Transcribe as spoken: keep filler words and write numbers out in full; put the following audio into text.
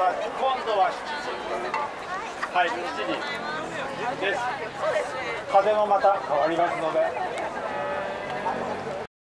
さい。今度はしちじ。はい、しちじです。風もまた変わりますので。